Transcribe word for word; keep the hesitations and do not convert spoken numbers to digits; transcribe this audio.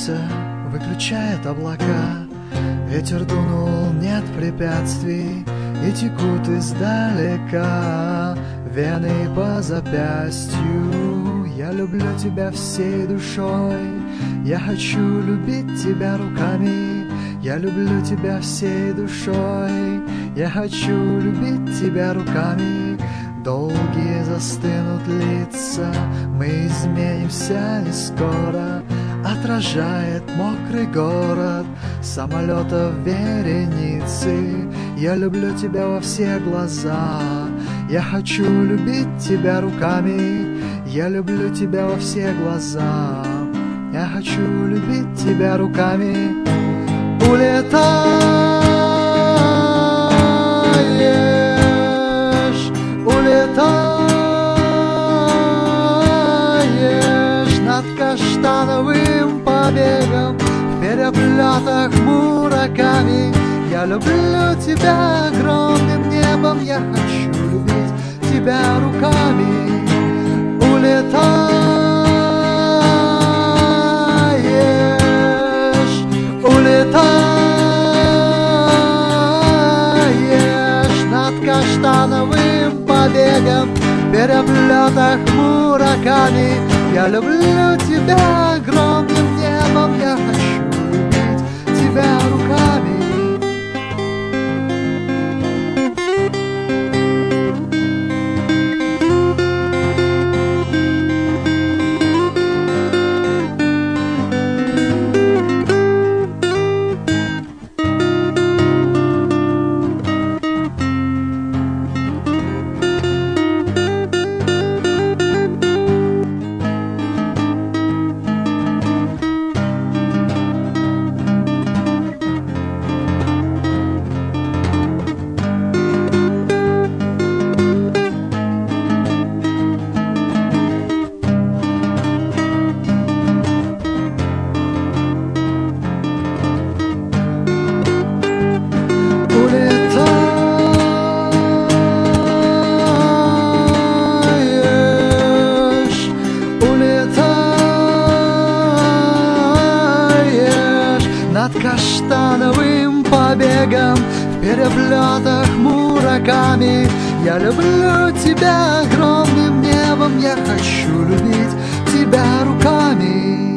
солнце выключает облака, ветер дунул, нет препятствий, и текут издалека вены по запястью. Я люблю тебя всей душой, я хочу любить тебя руками. Я люблю тебя всей душой, я хочу любить тебя руками. Долгие застынут лица, мы изменимся не скоро. Отражает мокрый город самолетов вереницы. Я люблю тебя во все глаза, я хочу любить тебя руками. Я люблю тебя во все глаза, я хочу любить тебя руками. Улетаешь, улетаешь над каштановым побегом в переплетах мураками. Я люблю тебя огромным небом, я хочу любить тебя руками. Улетаешь, улетаешь над каштановым побегом в переплетах мураками. Я люблю тебя огромным небом, я хочу любить тебя руками. Над каштановым побегом в переплетах мураками. Я люблю тебя огромным небом, я хочу любить тебя руками.